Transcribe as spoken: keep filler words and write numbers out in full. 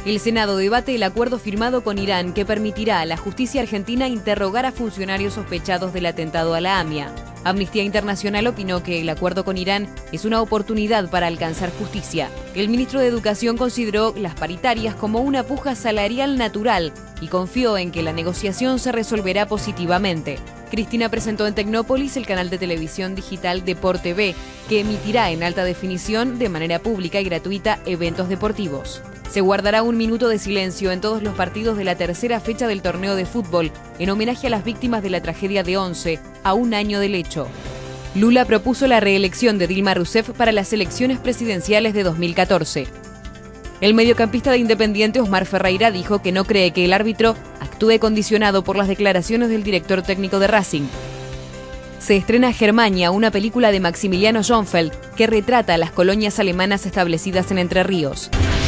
El Senado debate el acuerdo firmado con Irán que permitirá a la justicia argentina interrogar a funcionarios sospechados del atentado a la AMIA. Amnistía Internacional opinó que el acuerdo con Irán es una oportunidad para alcanzar justicia. El ministro de Educación consideró las paritarias como una puja salarial natural y confió en que la negociación se resolverá positivamente. Cristina presentó en Tecnópolis el canal de televisión digital Deport T V, que emitirá en alta definición de manera pública y gratuita eventos deportivos. Se guardará un minuto de silencio en todos los partidos de la tercera fecha del torneo de fútbol, en homenaje a las víctimas de la tragedia de Once, a un año del hecho. Lula propuso la reelección de Dilma Rousseff para las elecciones presidenciales de dos mil catorce. El mediocampista de Independiente Osmar Ferreira dijo que no cree que el árbitro actúe condicionado por las declaraciones del director técnico de Racing. Se estrena Germania, una película de Maximiliano Schonfeld que retrata a las colonias alemanas establecidas en Entre Ríos.